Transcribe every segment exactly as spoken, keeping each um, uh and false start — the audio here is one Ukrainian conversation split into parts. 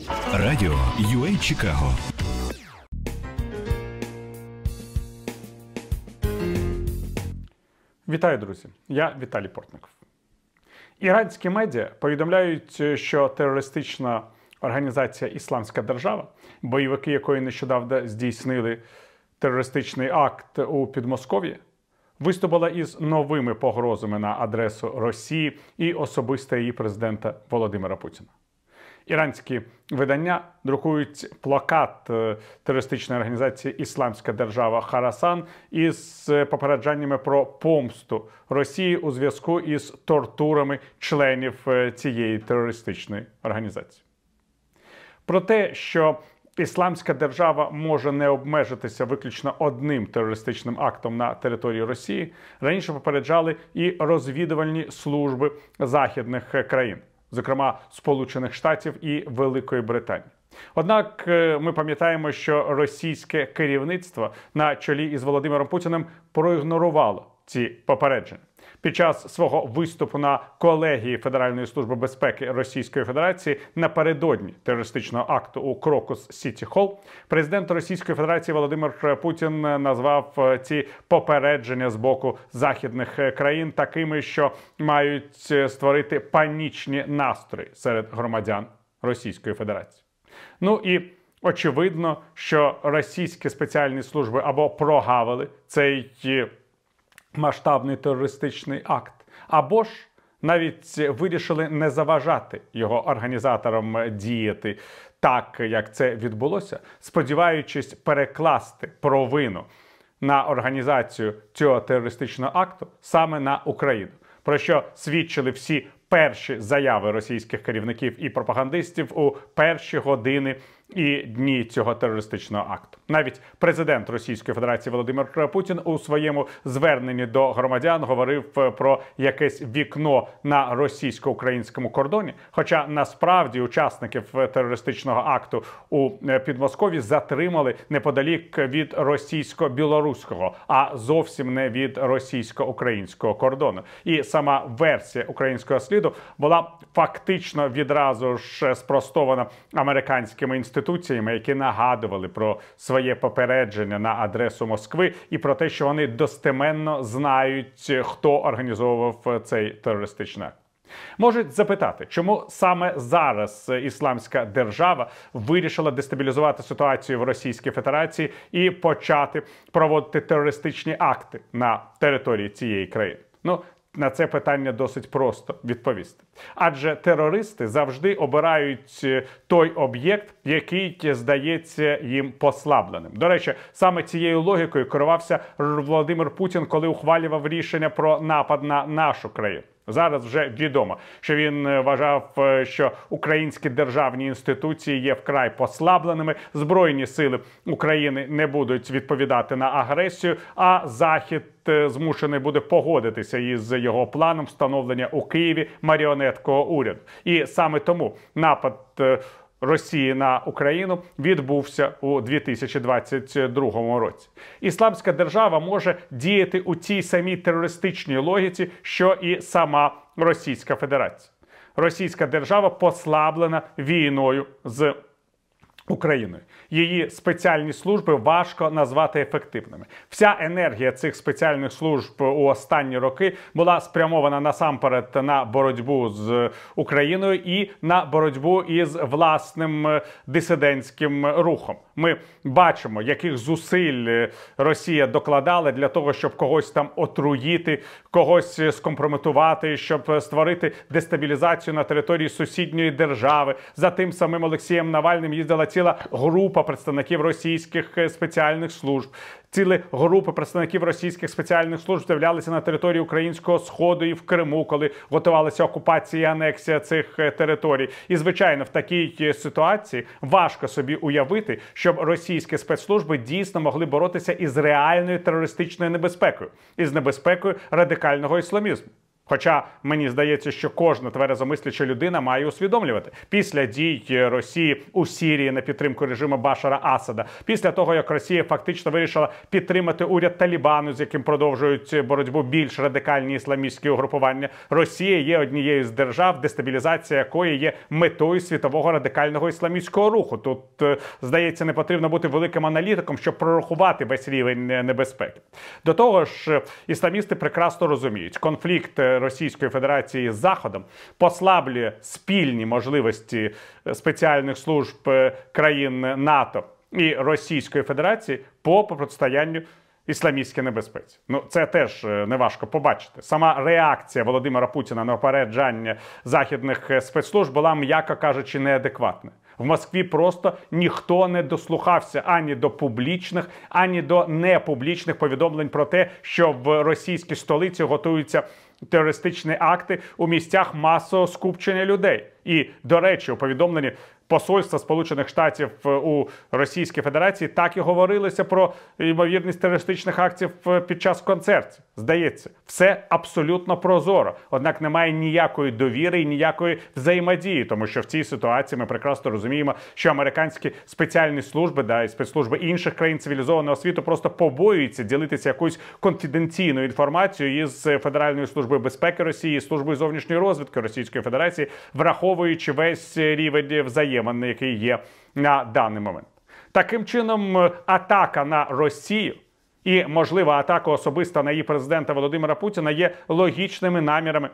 Радіо ю ей Чикаго. Вітаю, друзі! Я Віталій Портников. Іранські медіа повідомляють, що терористична організація «Ісламська держава», бойовики якої нещодавно здійснили терористичний акт у Підмосков'ї, виступила із новими погрозами на адресу Росії і особисто її президента Володимира Путіна. Іранські видання друкують плакат терористичної організації «Ісламська держава» Харасан із попереджаннями про помсту Росії у зв'язку із тортурами членів цієї терористичної організації. Про те, що Ісламська держава може не обмежитися виключно одним терористичним актом на території Росії, раніше попереджали і розвідувальні служби західних країн, зокрема Сполучених Штатів і Великої Британії. Однак ми пам'ятаємо, що російське керівництво на чолі із Володимиром Путіним проігнорувало ці попередження. Під час свого виступу на колегії Федеральної служби безпеки Російської Федерації напередодні терористичного акту у Крокус Сіті Холл президент Російської Федерації Володимир Путін назвав ці попередження з боку західних країн такими, що мають створити панічні настрої серед громадян Російської Федерації. Ну і очевидно, що російські спеціальні служби або прогавили цей масштабний терористичний акт, або ж навіть вирішили не заважати його організаторам діяти так, як це відбулося, сподіваючись перекласти провину на організацію цього терористичного акту саме на Україну, про що свідчили всі перші заяви російських керівників і пропагандистів у перші години і дні цього терористичного акту. Навіть президент Російської Федерації Володимир Путін у своєму зверненні до громадян говорив про якесь вікно на російсько-українському кордоні, хоча насправді учасників терористичного акту у Підмосков'ї затримали неподалік від російсько-білоруського, а зовсім не від російсько-українського кордону. І сама версія українського сліду була фактично відразу ж спростована американськими інституціями, які нагадували про своє попередження на адресу Москви і про те, що вони достеменно знають, хто організовував цей терористичний акт. Можуть запитати, чому саме зараз Ісламська держава вирішила дестабілізувати ситуацію в Російській Федерації і почати проводити терористичні акти на території цієї країни. Ну, на це питання досить просто відповісти. Адже терористи завжди обирають той об'єкт, який здається їм послабленим. До речі, саме цією логікою керувався Володимир Путін, коли ухвалював рішення про напад на нашу країну. Зараз вже відомо, що він вважав, що українські державні інституції є вкрай послабленими, Збройні сили України не будуть відповідати на агресію, а Захід змушений буде погодитися із його планом встановлення у Києві маріонеткового уряду. І саме тому напад Росії на Україну відбувся у дві тисячі двадцять другому році. Ісламська держава може діяти у тій самій терористичній логіці, що і сама Російська Федерація. Російська держава послаблена війною з Україною. Її спеціальні служби важко назвати ефективними. Вся енергія цих спеціальних служб у останні роки була спрямована насамперед на боротьбу з Україною і на боротьбу із власним дисидентським рухом. Ми бачимо, яких зусиль Росія докладала для того, щоб когось там отруїти, когось скомпрометувати, щоб створити дестабілізацію на території сусідньої держави. За тим самим Олексієм Навальним їздила ціла група представників російських спеціальних служб. Цілі групи представників російських спеціальних служб з'являлися на території Українського Сходу і в Криму, коли готувалася окупація і анексія цих територій. І, звичайно, в такій ситуації важко собі уявити, щоб російські спецслужби дійсно могли боротися із реальною терористичною небезпекою, із небезпекою радикального ісламізму. Хоча мені здається, що кожна тверезомисляча людина має усвідомлювати після дій Росії у Сирії на підтримку режиму Башара Асада, після того, як Росія фактично вирішила підтримати уряд Талібану, з яким продовжують боротьбу більш радикальні ісламістські угрупування, Росія є однією з держав, дестабілізація якої є метою світового радикального ісламістського руху. Тут, здається, не потрібно бути великим аналітиком, щоб прорахувати весь рівень небезпеки. До того ж, ісламісти прекрасно розуміють, конфлікт Російської Федерації з Заходом послаблює спільні можливості спеціальних служб країн НАТО і Російської Федерації по протистоянню ісламістській небезпеці. Ну, це теж неважко побачити. Сама реакція Володимира Путіна на попереджання західних спецслужб була, м'яко кажучи, неадекватна. В Москві просто ніхто не дослухався ані до публічних, ані до непублічних повідомлень про те, що в російській столиці готуються терористичні акти у місцях масового скупчення людей. І, до речі, у повідомленні посольства Сполучених Штатів у Російській Федерації так і говорилося про ймовірність терористичних актів під час концертів. Здається, все абсолютно прозоро. Однак немає ніякої довіри і ніякої взаємодії, тому що в цій ситуації ми прекрасно розуміємо, що американські спеціальні служби, да, і спецслужби інших країн цивілізованого світу просто побоюються ділитися якоюсь конфіденційною інформацією із Федеральною службою безпеки Росії, службою зовнішньої розвідки Російської Федерації, враховуючи весь рівень взаємин, який є на даний момент. Таким чином, атака на Росію і, можливо, атака особисто на її президента Володимира Путіна є логічними намірами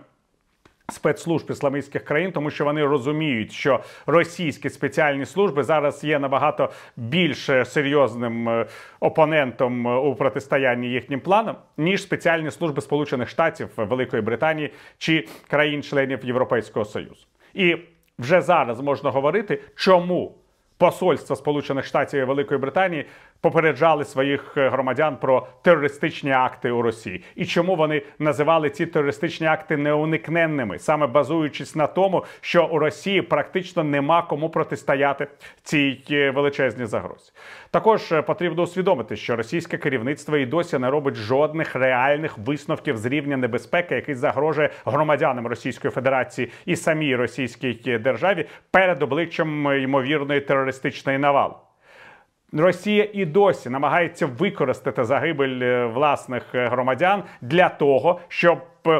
спецслужб ісламістських країн, тому що вони розуміють, що російські спеціальні служби зараз є набагато більш серйозним опонентом у протистоянні їхнім планам, ніж спеціальні служби Сполучених Штатів, Великої Британії чи країн-членів Європейського Союзу. І вже зараз можна говорити, чому посольства Сполучених Штатів і Великої Британії попереджали своїх громадян про терористичні акти у Росії. І чому вони називали ці терористичні акти неуникненними, саме базуючись на тому, що у Росії практично нема кому протистояти цій величезній загрозі. Також потрібно усвідомити, що російське керівництво і досі не робить жодних реальних висновків з рівня небезпеки, який загрожує громадянам Російської Федерації і самій російській державі перед обличчям ймовірної терористичної навали. Росія і досі намагається використати загибель власних громадян для того, щоб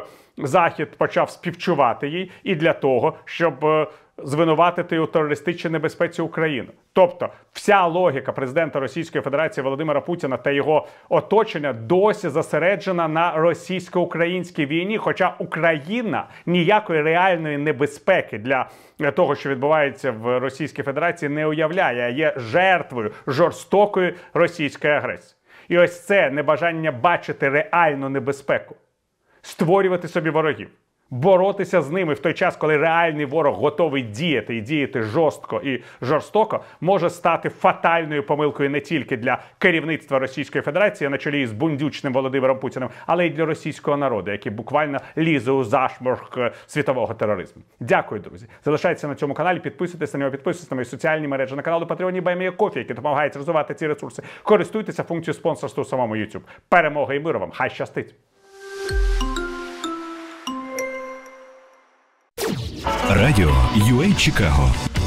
Захід почав співчувати їй, і для того, щоб звинуватити у терористичній небезпеці Україну. Тобто вся логіка президента Російської Федерації Володимира Путіна та його оточення досі зосереджена на російсько-українській війні, хоча Україна ніякої реальної небезпеки для того, що відбувається в Російській Федерації, не уявляє, а є жертвою жорстокої російської агресії. І ось це небажання бачити реальну небезпеку, створювати собі ворогів, боротися з ними в той час, коли реальний ворог готовий діяти і діяти жорстко і жорстоко, може стати фатальною помилкою не тільки для керівництва Російської Федерації на чолі з бундючним Володимиром Путіним, але й для російського народу, який буквально лізе у зашморг світового тероризму. Дякую, друзі. Залишайтеся на цьому каналі, підписуйтесь на нього, підписуйтесь на мої соціальні мережі, на канал Patreon BuyMeACoffee, які допомагають розвивати ці ресурси. Користуйтеся функцією спонсорства у самому YouTube. Перемоги і миру вам! Хай щастить! Радіо ю ей Чикаго.